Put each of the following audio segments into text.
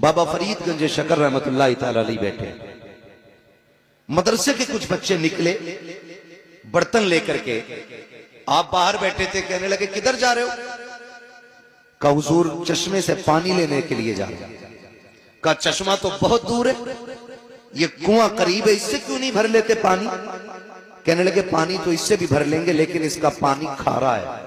बाबा फरीदगंज शकर रहमतुल्लाह तआला अलैह बैठे। मदरसे के कुछ बच्चे निकले बर्तन लेकर के, आप बाहर बैठे थे, कहने लगे किधर जा रहे हो? कहा हुजूर चश्मे से पानी लेने के लिए जा रहे हैं। कहा चश्मा तो बहुत दूर है, ये कुआं करीब है, इससे क्यों नहीं भर लेते पानी? कहने लगे पानी तो इससे भी भर लेंगे, लेकिन इसका पानी खारा है,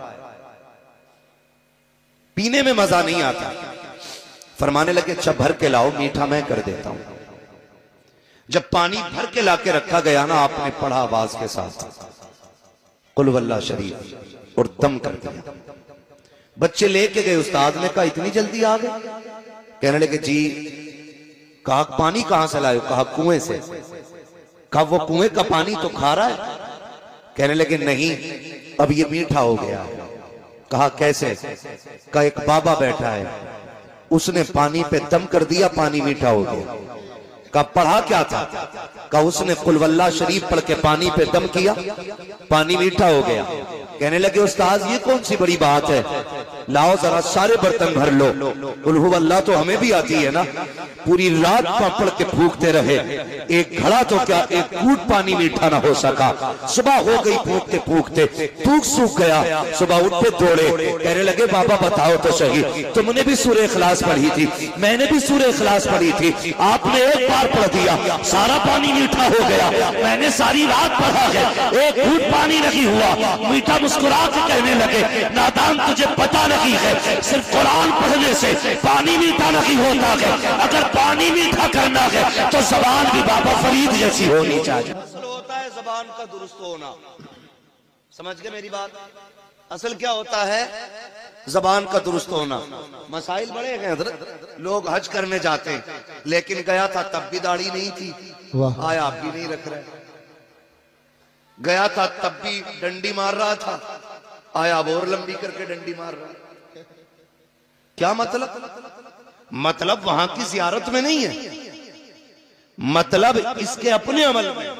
पीने में मजा नहीं आता। फरमाने लगे अच्छा भर के लाओ, मीठा मैं कर देता हूं। जब पानी भर के लाके रखा गया ना, आपने पढ़ा आवाज के साथ कुल वल्लाह शरीफ और दम कर दिया। बच्चे लेके गए, उस्ताद ने कहा इतनी जल्दी आ गए? कहने लगे जी। कहा पानी कहां से लाए? कहा कुएं से। कहा वो कुएं का पानी तो खारा है? कहने लगे नहीं, अब ये मीठा हो गया। कहा कैसे? कहा एक बाबा बैठा है, उसने पानी पे दम कर दिया, पानी मीठा हो गया। कहा पढ़ा क्या था? कहा उसने कुल वल्लाह शरीफ पढ़ के पानी पे दम किया, पानी मीठा हो गया। कहने लगे उस्ताद ये कौन सी बड़ी बात है, लाओ जरा सारे बर्तन भर लो। कुल हुवल्लाह तो हमें भी आती है ना। पूरी रात पढ़ के फूकते रहे, एक घड़ा तो क्या एक कूट पानी मीठा ना हो सका। सुबह हो गई फूकते फूकते, फूक सूख गया। सुबह उठते दौड़े, कहने लगे बाबा बताओ तो सही, तुमने भी सूरह इखलास पढ़ी थी, मैंने भी सूरह इखलास पढ़ी थी, आपने एक बार पढ़ दिया, सारा पानी मीठा हो गया। मैंने सारी रात पढ़ा है, एक घूंट पानी नहीं हुआ। मीठा मुस्कुरा के कहने लगे नादान तुझे पता नहीं है, सिर्फ कुरान पढ़ने से पानी मीठा नहीं होता है। अगर पानी मीठा करना है तो जबान भी बाबा फरीद जैसी होनी चाहिए। असल होता है जबान का दुरुस्त होना। समझ गए मेरी बात? असल क्या होता है? जबान का दुरुस्त होना। मसाइल बड़े हैं हज़रत। लोग हज करने जाते हैं, लेकिन गया था तब भी दाढ़ी नहीं थी, आया आप भी नहीं रख रहे। गया था तब भी डंडी मार रहा था, आया अब और लंबी करके डंडी मार रहा है। क्या मतलब? मतलब वहां की जियारत में नहीं है, मतलब इसके अपने अमल में।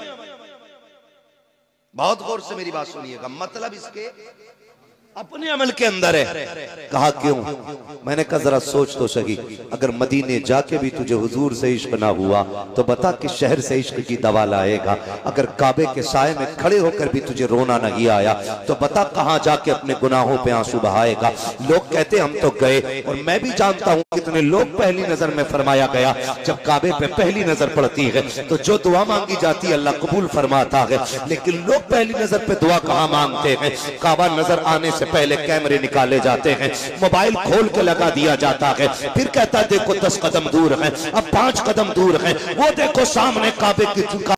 बहुत गौर से मेरी बात सुनिएगा, मतलब इसके अपने अमल के अंदर है। कहा क्यों? मैंने कहा जरा सोच तो सही, अगर मदीने जाके भी तुझे हुजूर से इश्क ना हुआ तो बता कि शहर से इश्क की दवा लाएगा। अगर काबे के साए में खड़े होकर भी तुझे रोना नहीं आया तो बता कहां जाके अपने गुनाहों पे आंसू बहाएगा। लोग कहते हम तो गए, और मैं भी जानता हूं कितने लोग पहली नजर में फरमाया गया, जब काबे पे पहली नजर पड़ती है तो जो दुआ मांगी जाती है अल्लाह कबूल फरमाता है। लेकिन लोग पहली नजर पे दुआ कहां मांगते हैं? काबा नजर आने से पहले कैमरे निकाले जाते हैं, मोबाइल खोल के लगा दिया जाता है, फिर कहता देखो 10 कदम दूर है, अब 5 कदम दूर है, वो देखो सामने काबे की